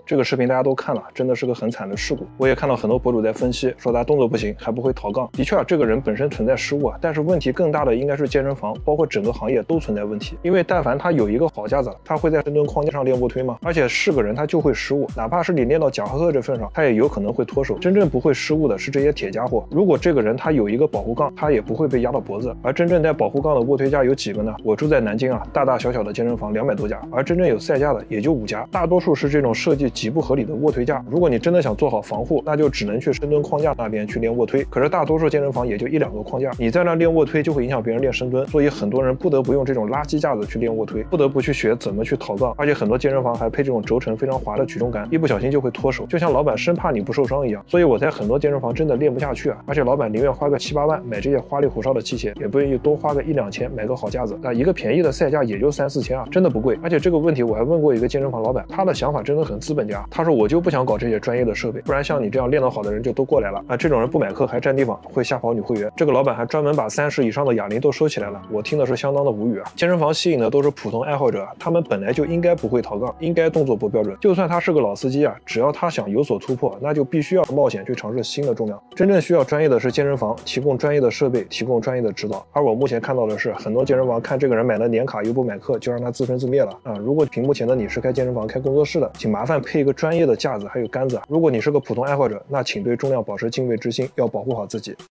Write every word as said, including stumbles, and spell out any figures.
这个视频大家都看了，真的是个很惨的事故。我也看到很多博主在分析，说他动作不行，还不会逃杠。的确啊，这个人本身存在失误啊，但是问题更大的应该是健身房，包括整个行业都存在问题。因为但凡他有一个好架子，他会在深蹲框架上练卧推吗？而且是个人他就会失误，哪怕是你练到贾赫赫这份上，他也有可能会脱手。真正不会失误的是这些铁家伙。如果这个人他有一个保护杠，他也不会被压到脖子。而真正带保护杠的卧推架有几个呢？我住在南京啊，大大小小的健身房两百多家，而真正有赛架的也就五家，大多数是这种设计极不合理的卧推架。如果你真的想做好防护，那就只能去深蹲框架那边去练卧推。可是大多数健身房也就一两个框架，你在那练卧推就会影响别人练深蹲，所以很多人不得不用这种垃圾架子去练卧推，不得不去学怎么去逃杠。而且很多健身房还配这种轴承非常滑的举重杆，一不小心就会脱手，就像老板生怕你不受伤一样。所以我在很多健身房真的练不下去啊，而且老板宁愿花个七八万买这些花里胡哨的器械，也不愿意多花个一两千买个好架子。那一个便宜的赛架也就三四千啊，真的不贵。而且这个问题我还问过一个健身房老板，他的想法真的很资本家。他说我就不想搞这些专业的设备，不然像你这样练得好的人就都过来了啊。这种人不买课还占地方，会吓跑女会员。这个老板还专门把三十以上的哑铃都收起来了，我听的是相当的无语啊。健身房吸引的都是普通爱好者，他们本来就应该不会逃杠，应该动作不标准。就算他是个老司机啊，只要他想有所突破，那就必须要冒险去尝试新的重量。真正需要专业的是健身房，提供专业的设备，提供专业的指导。而我目前看到的是，很多健身房看这个人买了年卡又不买课，就让他自生自灭了啊！如果屏幕前的你是开健身房、开工作室的，请麻烦配一个专业的架子还有杆子。如果你是个普通爱好者，那请对重量保持敬畏之心，要保护好自己。